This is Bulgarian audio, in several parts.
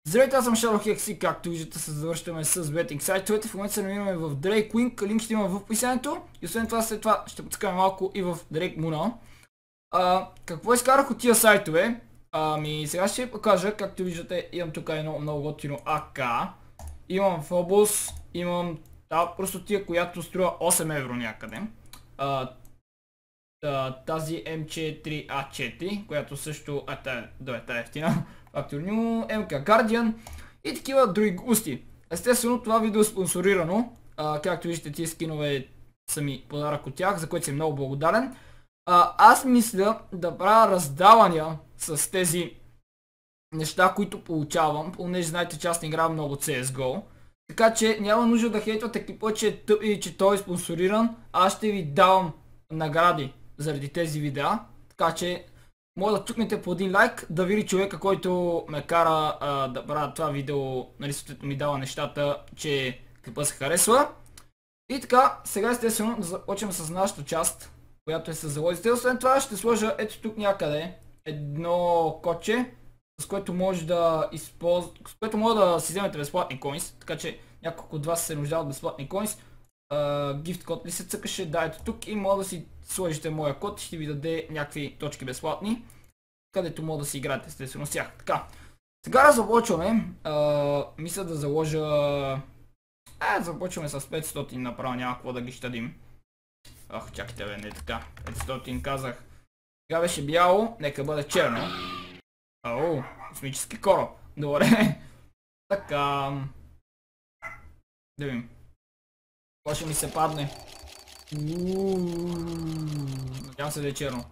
Здравейте, аз съм Шарлок Хекси, както виждате се завършваме с бетинг сайтовете. В момента се намираме в Drake Wing, линк ще има в описанието и освен това след това ще подскаме малко и в Drake Moon. Какво изкарах от тия сайтове? Сега ще ви покажа, както виждате имам тук едно много готино АК. Имам Phobos, имам просто тия, която струва 8 евро някъде. Тази MC3A4, която също тая е ефтина. Factor New, MK Guardian и такива други гости. Естествено това видео е спонсорирано, както виждате тия скинове са ми подарък от тях, за което съм много благодарен. Аз мисля да правя раздавания с тези неща, които получавам, понеже знаете че аз не играя много CSGO. Така че няма нужда да хейтвате екипа, че е тъп и че той е спонсориран. Аз ще ви давам награди заради тези видеа, така че може да чукнете по един лайк, да види човека, който ме кара да правя това видео, нали съответно ми дава нещата, че клипа се харесва. И така, сега естествено да започнем с нашата част, която е с залозите. Освен това ще сложа ето тук някъде едно кодче, с което може да си вземете безплатни коинс, така че няколко от вас се нуждават безплатни коинс. Gift код ли се цъкаше, да ето тук и може да си сложите моя код, ще ви даде някакви точки безплатни, където може да си играете естествено с тях. Така, сега да започваме, мисля да заложа, започваме с 500 направо, няма какво да ги щадим. Чакайте бе, не така, 500 казах, сега беше бяло, нека бъде черно. Космически кораб, добре. Така, да видим. Какво ще ми се падне? Надявам се да е черно.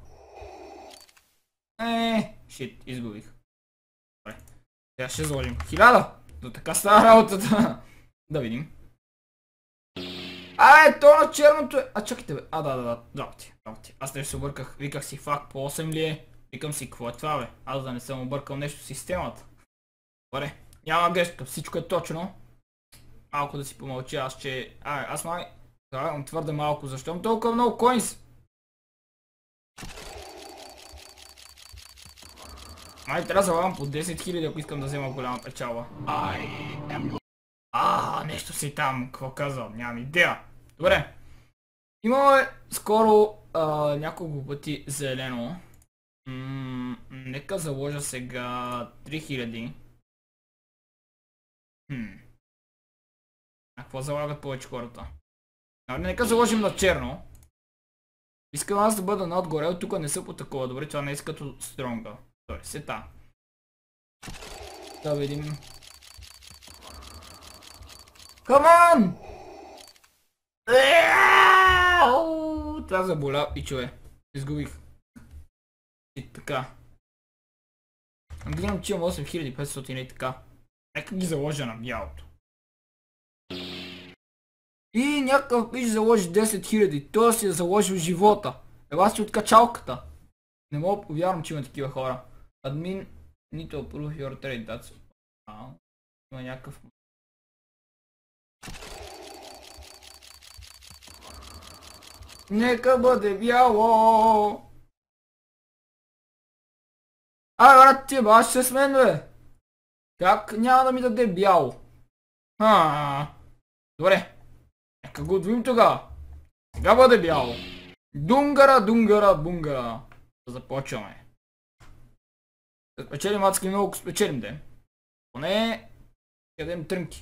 Шит, изгубих. Добре, сега ще заложим 1000. До така става работата. Да видим. То на черното е. Чакайте бе. Работи. Аз не се обърках. Виках си фак по 8 ли е? Викам си какво е това бе? Аз да не съм объркал нещо в системата. Добре, няма грешка, всичко е точно. Малко да си помълча, аз май залагам твърде малко, защо имам толкова много коинс? Май трябва да залагам по 10 000, ако искам да взема голяма печалба. Нещо си там, какво казвам, нямам идея. Добре, имаме скоро няколко пъти зелено. Нека заложа сега 3000. Какво залагат повече хората? Нека заложим на черно. Искам аз да бъда надгоре, от тук не са по такова. Добре, това не е като стронга. Добре, сета. Да видим. Камон! Това заболя, пичове. Изгубих. И така. Гледам, че имам 8500 и така. Нека ги заложа на бялото. И някакъв пич заложи 10 000, той си е заложил живота. Ела си от качалката. Не мога да повярвам, че има такива хора. Admin, need to approve your trade, that's... Има някакъв... Нека бъде бяло! Брат, ти баш се с мен бе! Как няма да ми даде бяло? Добре. Нека го отвоим тогава. Сега бъде бяло. Дунгара, бунгара. Започваме. Да спечелим адски много, ако спечелим ден. Поне ядем трънки.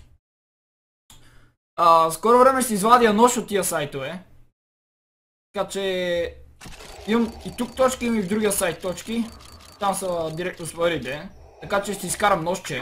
Скоро време ще извадя нож от тия сайтове. Така че имам и тук точки, имам и в другия сайт точки. Там са директно с парите. Така че ще изкарам ножче.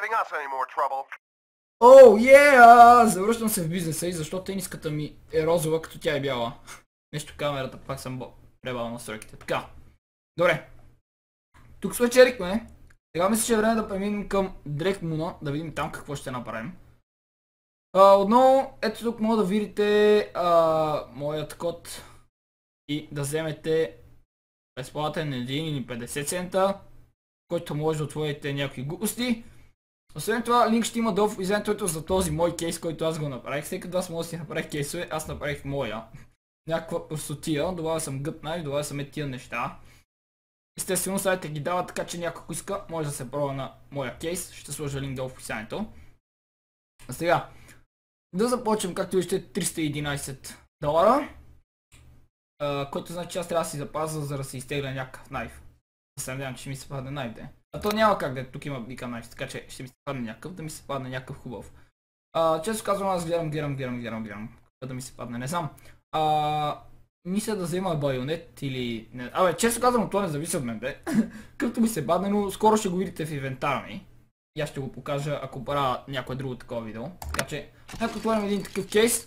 Завръщам се в бизнеса и защо тениската ми е розова, като тя е бяла. Нещо камерата, пак съм пребал настройките. Така. Добре. Тук спечелихме. Сега мисля, че е време да преминем към Drake Moon, да видим там какво ще направим. Отново, ето тук мога да видите моят код и да вземете безплатен 1 или 50 цента, който може да отворите някакви глупости. Освен това, линк ще има долу в описанието за този мой кейс, който аз го направих. Всеки като аз мога да си направих кейсове, аз направих моя. Някаква простотия, добавя съм гътна и добавя съм тия неща. Естествено сайтите ги дават, така че някой иска, може да се пробва на моя кейс. Ще сложа линк долу в описанието. А сега, да започнем, както виждате, $311. Който значи, че аз трябва да си запазя, за да се изтегля някакъв найф. Да се надявам, че ще ми се падне найф, де. А то няма как да, тук има бика найф, така че ще ми се падне някакъв, да ми се падне някакъв хубав. Често казвам, аз гледам, да ми се падне, не знам. Мисля да взема байонет или... Абе, често казвам, това не зависи от мен, бе. Къвто ми се падне, но скоро ще го видите в инвентара ми. И аз ще го покажа, ако правя някое друго такова видео. Така че, ако отворим един такъв кейс,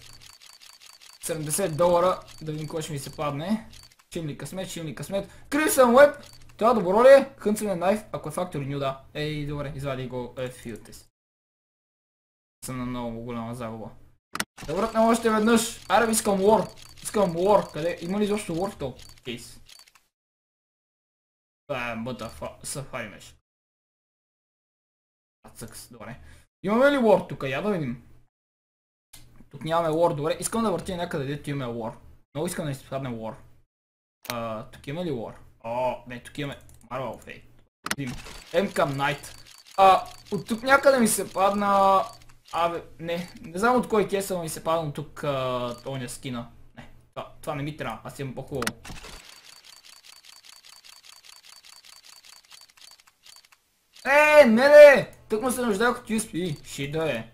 $70, да видим кой ще ми се падне. Шимли късмет. Crimson Web! Това добро ли е? Хънцене найф, ако е Factory New, да. Ей, добре, извади го филтес. Съм на много голяма загуба. Да вратнем още веднъж. Айде, искам War. Къде? Има ли изобщо War в този кейс? Това е бъда Safari Mesh. Добре. Имаме ли War тук? Я да видим. Тук нямаме War, добре. Искам да въртя някъде, дето имаме War. Много искам да ми се падне War. Тук има ли War? Не, тук имаме Marvel Fate. Видим. MCAM Knight. От тук някъде ми се падна... Абе, не знам от кой кейса ми се падна тук оня скина. Не, това не ми трябва, аз имам по-хубаво. Не! Тук му се нуждах от USB. Шида е.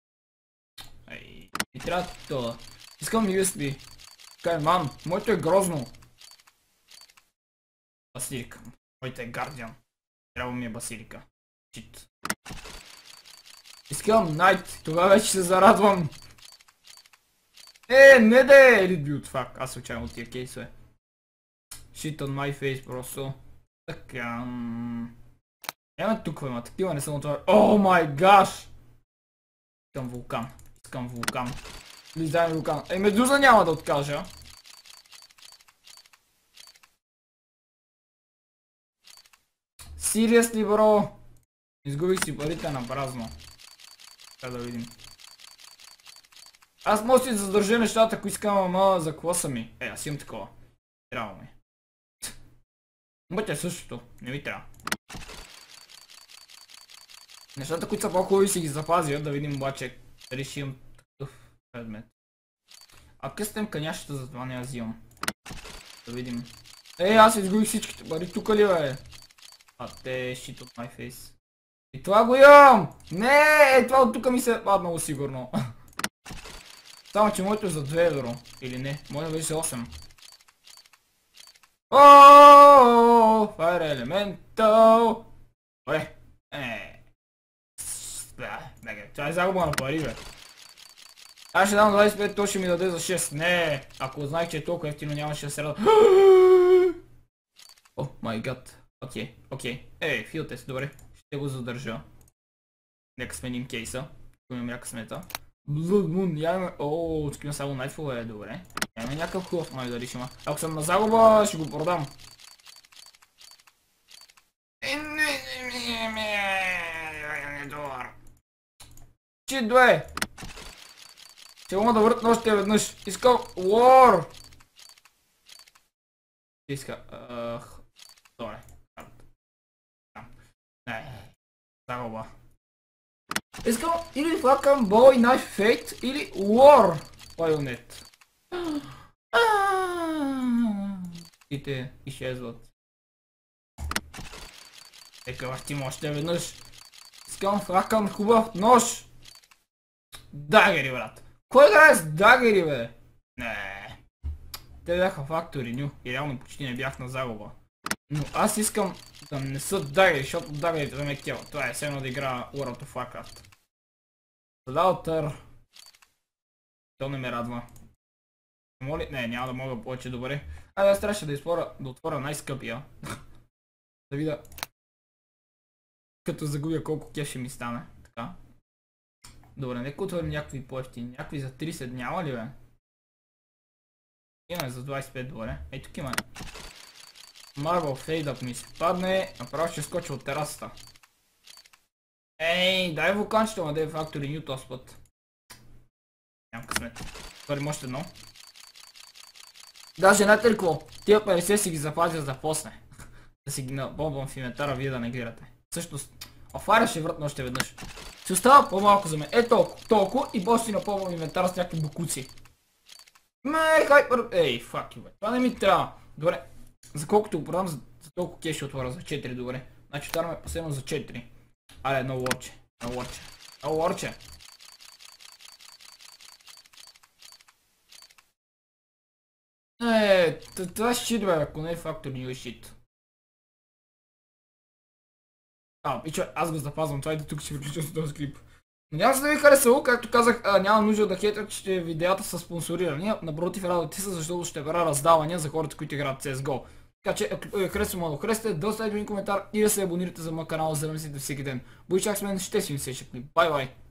И трябва това. Искам USB. Кай, ман, моето е грозно. Басилика. Моето е Guardian. Трябва ми е Басилика. Шит. Искам Knight, тогава вече се зарадвам. Не де! Elite Build, fuck, аз случайно от тия кейсове. Shit on my face просто. Така... Ема тук има, такива не съм отворил. О май гаш! Искам вулкан. Влизай ми вулкан. Медуза няма да откажа. Seriously, бро? Изгубих си парите на празно. Трябва да видим. Аз може да си задържа нещата, ако искам, ама за класа ми. Аз имам такова. Трябва ми. Бъде същото. Не ми трябва. Нещата, които са по-хубави, си ги запазя, да видим обаче дали ще имам такъв предмет. Къстем канящата, за това не я взимам. Да видим. Аз изгубих всичките пари, тука ли бе? Те shit от my face. И това го имам! Не, това от тука ми се паднало сигурно. Само че моето е за 2 евро. Или не, може да беше 8. Fire Elemental! Добре. Това е загуба на пари, бе. Аз ще дам 25, то ще ми даде за 6. Не, ако знаех, че е толкова ефтино, нямаше да се радва. О, май гад. Окей. Филтес, добре. Ще го задържа. Нека сменим кейса. Ако имам някаква смета. Blood Moon, нямаме... тук има само найтфове, добре. Нямаме някакъв хубав, май дали ще има. Ако съм на загуба, ще го продам. Чит, бе! Ще мога да въртна още веднъж. Искам War! Добре. Загуба. Искам или Falcon Boy Knife Fate или War Bayonet. И те изчезват. Нека въртим още веднъж. Искам Falcon хубав нож. Дагери, брат. Кой играе с дагери, бе? Не. Те бяха Factory New и реално почти не бях на загуба. Но аз искам да не са дагери, защото дагерите да ме кева. Това е все едно да игра World of Warcraft. Лаутър. То не ме радва. Моли? Не, няма да мога повече, добре. Аз трябваше да отворя най-скъпия. Да видя. Като загубя колко кеш ще ми стане. Така. Добре, нека отворим някакви по-ефтини. Някакви за 30 няма ли, бе? Имаме за 25, добре. Ей, тук има. Marvel Fade, ако ми се падне, направо ще скоча от терасата. Дай вулканчето, ма да е Factory New този път. Нямам късмет. Твърдим още едно. Даже знаете ли какво? Тия 50 си ги запазя за после. да си ги набомбвам в инвентара, вие да не гледате. Всъщност, Файра ще вратна още веднъж. Ще остава по-малко за мен. Толкова и после си напълвам инвентара с някакви букуци. Хайпер... Ей, факи, бе. Това не ми трябва. Добре. За колкото го продам, за толкова кеш ще отворя. За 4, добре. Значи отваряме последно за 4. Але, едно лорче. Едно лорче. Това е щит, бе, ако не е фактор, не е щит. Аз го запазвам, това и до тук ще приключвам с този клип. Надявам се да ви харесало, както казах, няма нужда да хейтвате видеята са спонсорирани, напротив радвайте се, защото ще правя раздавания за хората, които играят CSGO. Така че, харесвам, харесате, да оставите един коментар и да се абонирате за моя канал, за да мислите всеки ден. Бойчак с мен, ще си ми следващия клип. Бай-бай!